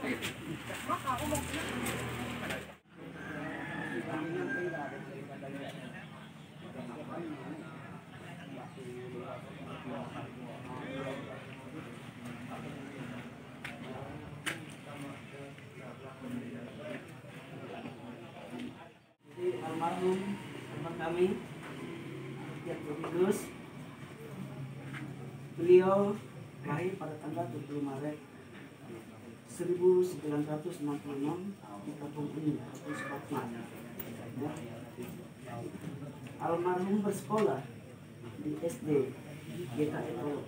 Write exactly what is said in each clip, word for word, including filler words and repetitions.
Almarhum teman kami Tiap Yudus, beliau lahir pada tanggal dua puluh Maret seribu sembilan ratus enam puluh enam di kampung ini, Kampung Sepati. Almarhum bersekolah di S D G K L O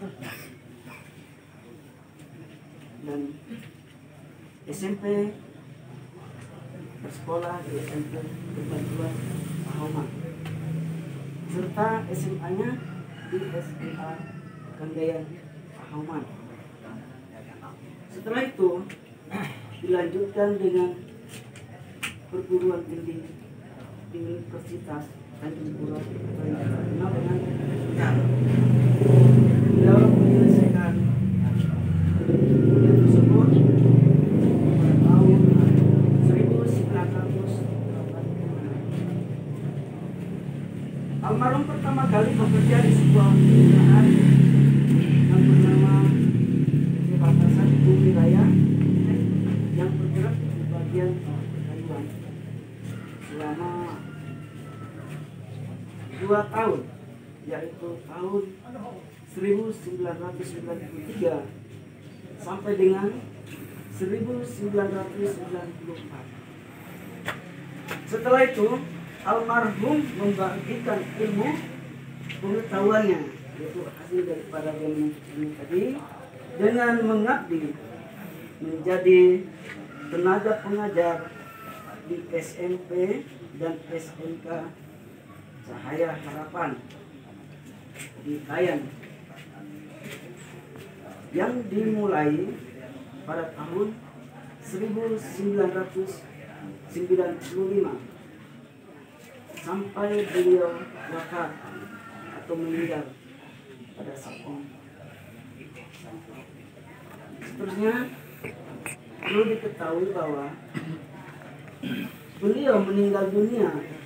dan S M P bersekolah di S M P Kebantuan Pahoman, serta S M A-nya di S M A Kandayan Pahoman. Setelah itu dilanjutkan dengan perguruan tinggi di Universitas Tanjung Pura atau yang terkenal dengan UNAR. Beliau menyelesaikan kuliah tersebut pada tahun seribu sembilan ratus delapan puluh enam. Almarhum pertama kali bekerja di sebuah perusahaan yang bernama Batasan Bumi Raya yang bergerak di bagian perkayuan selama dua tahun, yaitu tahun seribu sembilan ratus sembilan puluh tiga sampai dengan seribu sembilan ratus sembilan puluh empat. Setelah itu, almarhum membagikan ilmu pengetahuannya, yaitu hasil daripada yang menuntut tadi, dengan mengabdi menjadi tenaga pengajar di S M P dan S M K Cahaya Harapan di Kayan, yang dimulai pada tahun seribu sembilan ratus sembilan puluh lima sampai beliau wafat atau meninggal pada satu. Seterusnya perlu diketahui bahwa beliau meninggal dunia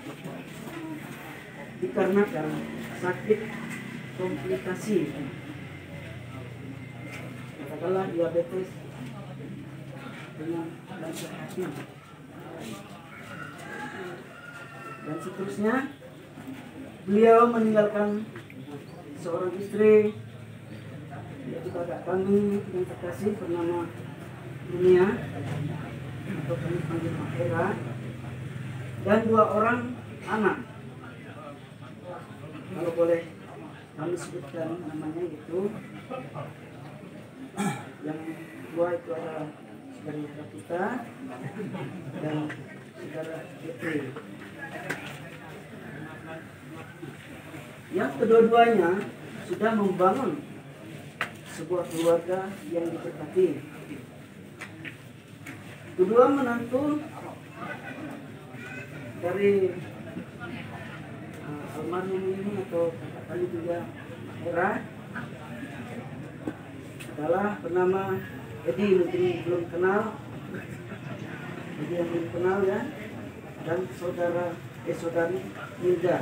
dikarenakan sakit komplikasi, katakanlah diabetes dengan kanker hati, dan seterusnya. Beliau meninggalkan seorang istri, yaitu kakak kami yang terkasih bernama Dunia atau kami panggil Mahera, dan dua orang anak. Kalau boleh kami sebutkan namanya itu, yang dua itu adalah saudara kita dan saudara Fitri. Yang kedua-duanya sudah membangun sebuah keluarga yang diberkati. Kedua menantu dari uh, almarhum ini atau kakak kami juga Era adalah bernama Edi, mungkin belum kenal, Edi yang belum kenal ya, dan saudara eh saudari Hilda.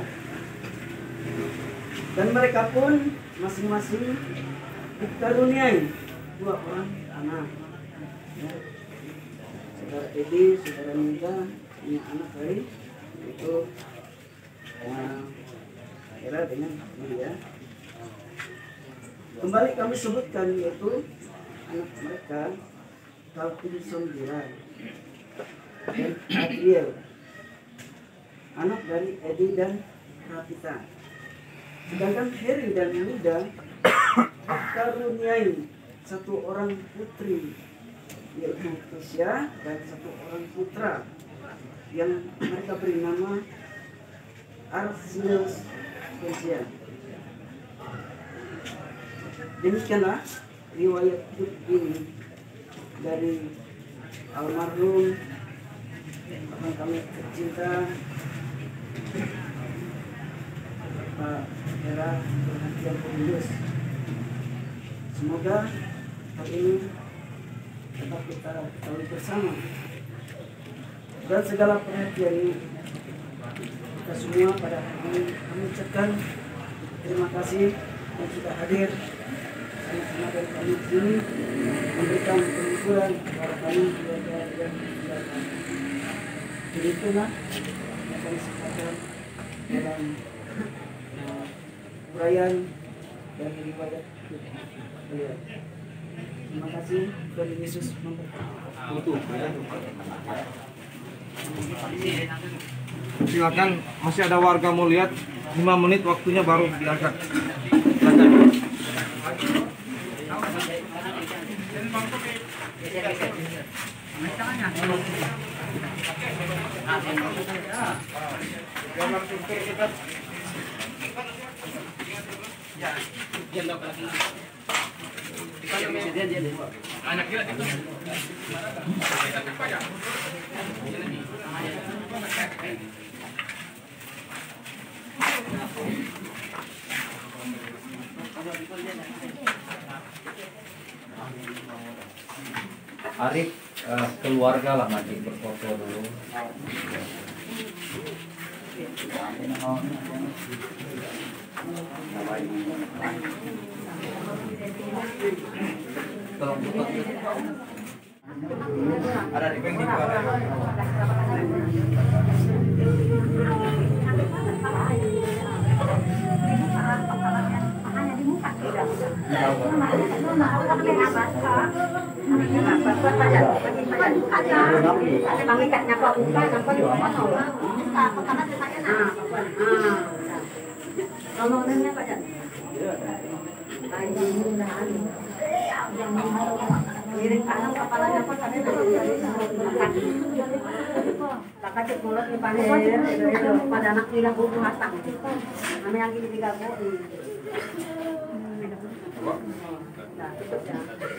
Dan mereka pun masing-masing dikaruniai dua orang anak. Ya. Saudara Edi, saudara Hilda punya anak dari itu uh, Era dengan Hilda. Kembali kami sebutkan yaitu anak mereka Calvin Sondiran dan Adriel, anak dari Edi dan Rapita. Sedangkan Heri dan Hilda dikaruniai satu orang putri yaitu Kesia dan satu orang putra yang mereka beri nama Arsius Kesia. Demikianlah riwayat hidup ini dari almarhum teman kami tercinta Pak Era Perhatian Pengurus. Semoga hal ini tetap kita ketahui bersama. Dan segala perhatian ini kita semua pada hari ini kami ucapkan terima kasih yang sudah hadir sama-sama dari kami di sini memberikan penghiburan kepada kami keluarga dan keluarga. Jadi itulah yang kami sampaikan dalam uh, uraian dan riwayat beliau. Terima kasih, Tuhan Yesus memberkati. Silakan, masih ada warga mau lihat, lima menit waktunya baru diangkat. Silakan. Arif uh, keluarga lah nanti berfoto dulu. Tolong foto. Ada di bank di bawah. Miring kanan kepalanya pun tadi kakak mulut di panen pada anak bilang buku matang kami yang gini tiga bu nah cukup ya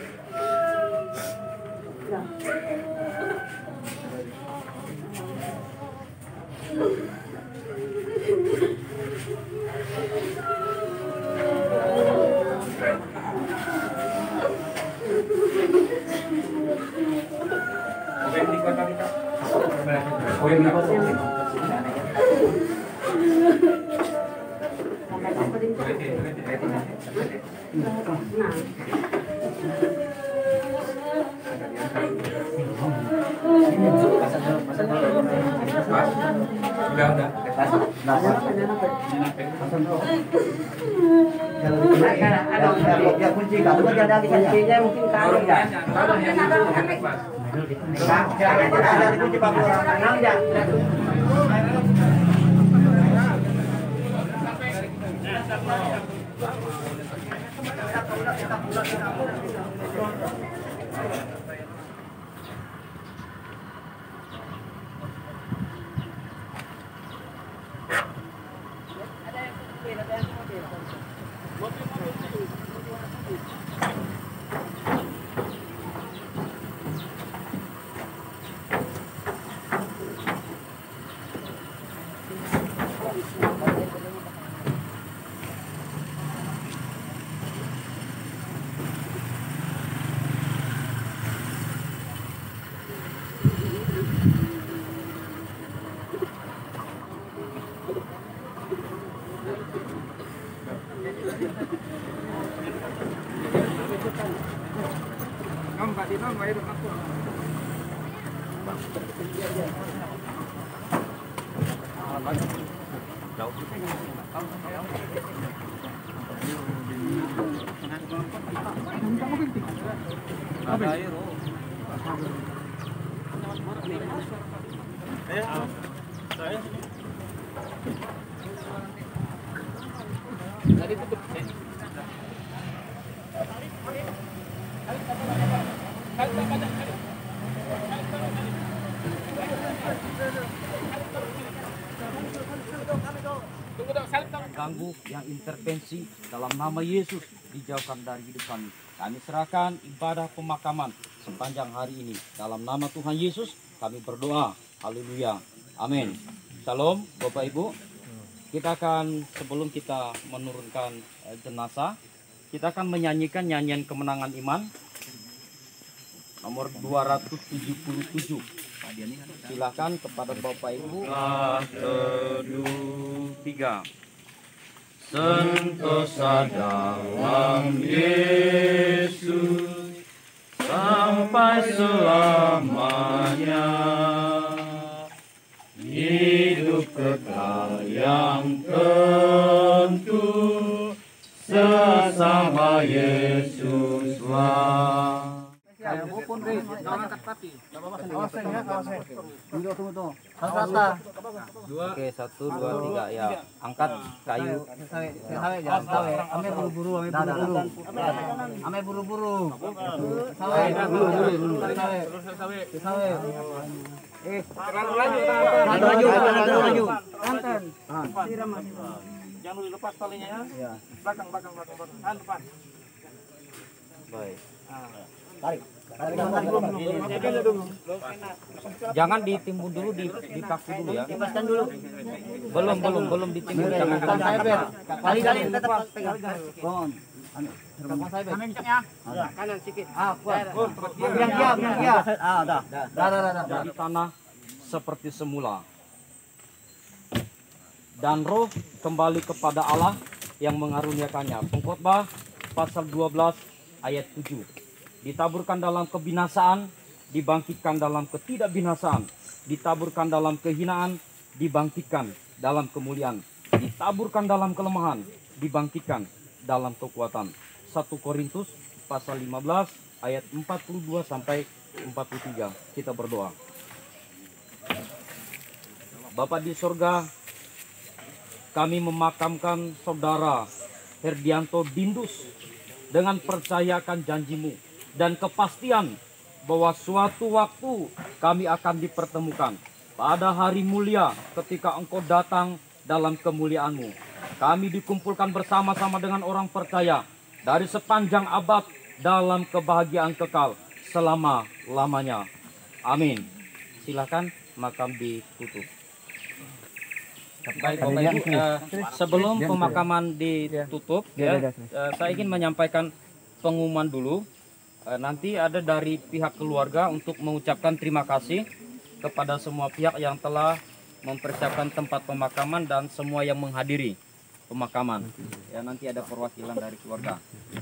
Udah udah. ada kunci kalau ada kuncinya mungkin kali ya ada kunci Pak Lurah ya ganggu yang intervensi dalam nama Yesus dijauhkan dari hidup kami. Kami serahkan ibadah pemakaman sepanjang hari ini dalam nama Tuhan Yesus kami berdoa. Haleluya. Amin. Shalom Bapak Ibu. Kita akan sebelum kita menurunkan jenazah, kita akan menyanyikan nyanyian kemenangan iman. nomor dua ratus tujuh puluh tujuh. Silakan kepada Bapak Ibu. Teduh tiga. Sentosa dalam Yesus sampai selamanya, hidup kekal yang tentu sesama Yesuslah. Oke, satu, dua, tiga, ya. Angkat kayu. Ame buru-buru, ame buru-buru. Ame buru-buru. Eh, laju, laju, laju. Anten. Siram masih. Jangan dulu lepas talinya ya. Ya. Belakang, belakang, belakang, belakang. Ah, depan. Baik. Tarik. Jangan ditimbun dulu, di dipaku dulu ya. dulu. Belum, belum, belum ditimbun. Jangan Tekan saya ber. Kali kali tetap pegang. Bon. Tekan saya ber. Kanan sedikit. Ah, kuat. Biang dia, biang dia. Ah, dah. Dah, dah, dah, dah. Di tanah seperti semula. Dan roh kembali kepada Allah yang mengaruniakannya. Pengkhotbah pasal dua belas ayat tujuh. Ditaburkan dalam kebinasaan, dibangkitkan dalam ketidakbinasaan. Ditaburkan dalam kehinaan, dibangkitkan dalam kemuliaan. Ditaburkan dalam kelemahan, dibangkitkan dalam kekuatan. satu Korintus pasal lima belas ayat empat puluh dua sampai empat puluh tiga. Kita berdoa. Bapa di sorga, kami memakamkan saudara Herdianto Dindus dengan percayakan janjimu dan kepastian bahwa suatu waktu kami akan dipertemukan pada hari mulia ketika Engkau datang dalam kemuliaan-Mu. Kami dikumpulkan bersama-sama dengan orang percaya dari sepanjang abad dalam kebahagiaan kekal selama-lamanya. Amin. Silakan makam ditutup. Baik Bapak Ibu, eh, sebelum pemakaman ditutup, ya, eh, saya ingin menyampaikan pengumuman dulu. Eh, nanti ada dari pihak keluarga untuk mengucapkan terima kasih kepada semua pihak yang telah mempersiapkan tempat pemakaman dan semua yang menghadiri pemakaman. Ya, nanti ada perwakilan dari keluarga.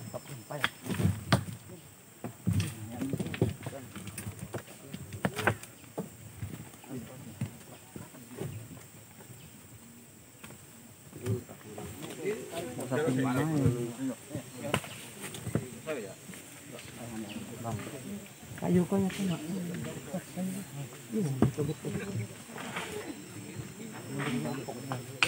Kayu kau yang kena.